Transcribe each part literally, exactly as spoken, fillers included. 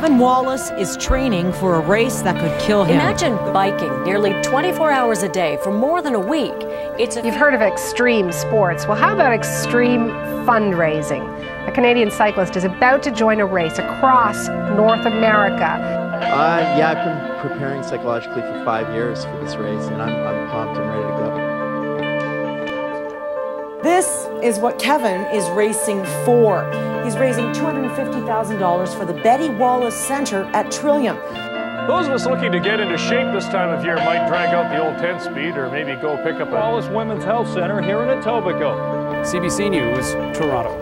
Kevin Wallace is training for a race that could kill him. Imagine biking nearly twenty-four hours a day for more than a week. It's a You've heard of extreme sports. Well, how about extreme fundraising? A Canadian cyclist is about to join a race across North America. Uh, yeah, I've been preparing psychologically for five years for this race, and I'm, I'm pumped and ready to go. This is what Kevin is racing for. He's raising two hundred fifty thousand dollars for the Betty Wallace Centre at Trillium. Those of us looking to get into shape this time of year might drag out the old ten speed or maybe go pick up a Wallace Women's Health Centre here in Etobicoke. C B C News, Toronto.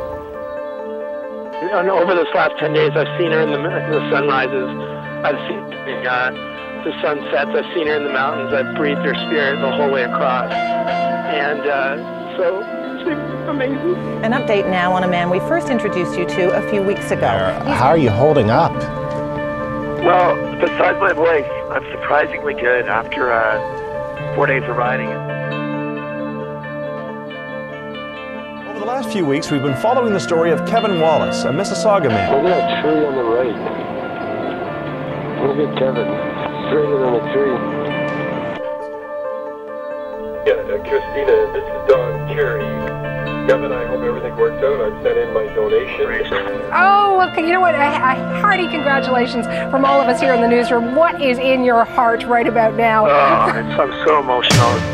And over this last ten days, I've seen her in the, the sunrises. I've seen uh, the sunsets. I've seen her in the mountains. I've breathed her spirit the whole way across. And uh, so it's been amazing. An update now on a man we first introduced you to a few weeks ago. How are you holding up? Well, besides my voice, I'm surprisingly good after uh, four days of riding. Over the last few weeks, we've been following the story of Kevin Wallace, a Mississauga man. Look at that tree on the right. Look at Kevin, straighter than a tree. Yeah, uh, Christina, this is Don Carey. Kevin, I hope everything works out. I've sent in my donation. Oh, well, you know what? A, a hearty congratulations from all of us here in the newsroom. What is in your heart right about now? Oh, it's, I'm so emotional.